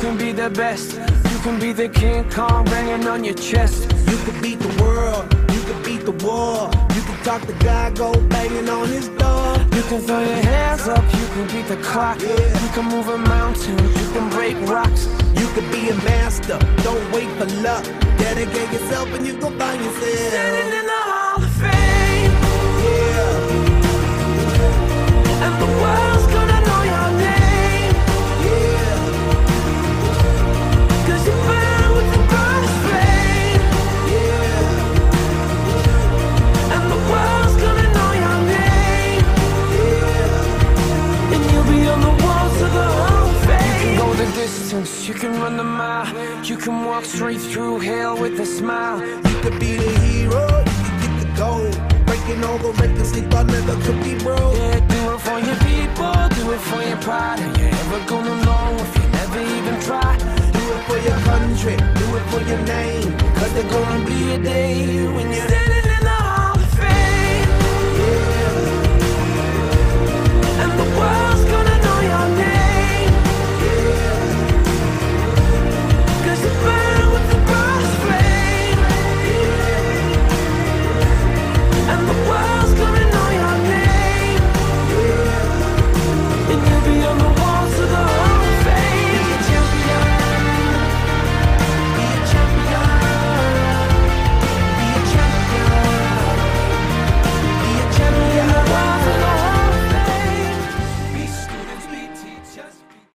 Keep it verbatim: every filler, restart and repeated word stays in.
can be the best. You can be the King Kong banging on your chest. You can beat the world, you can beat the war. You can talk to God, go banging on his door. You can throw your hands up, you can beat the clock. Yeah. You can move a mountain, you can break rocks. You can be a master, don't wait for luck. Dedicate yourself and you gon' find yourself Standing in the Hall of Fame. Yeah. And the world's gonna know your name. Yeah. Cause you burn with the brightest flame. Yeah. And the world's gonna know your name. Yeah. And you'll be on the walls of the Hall of Fame. You can go the distance, you can run the mile. You can walk straight through hell with a smile. You could be the hero, you can get the gold. Breaking all the records they thought never could be broke. Yeah, do it for your people, do it for your pride. Are you ever gonna know if you never even try? Do it for your country, do it for your name. Cause there's gonna be a day when you're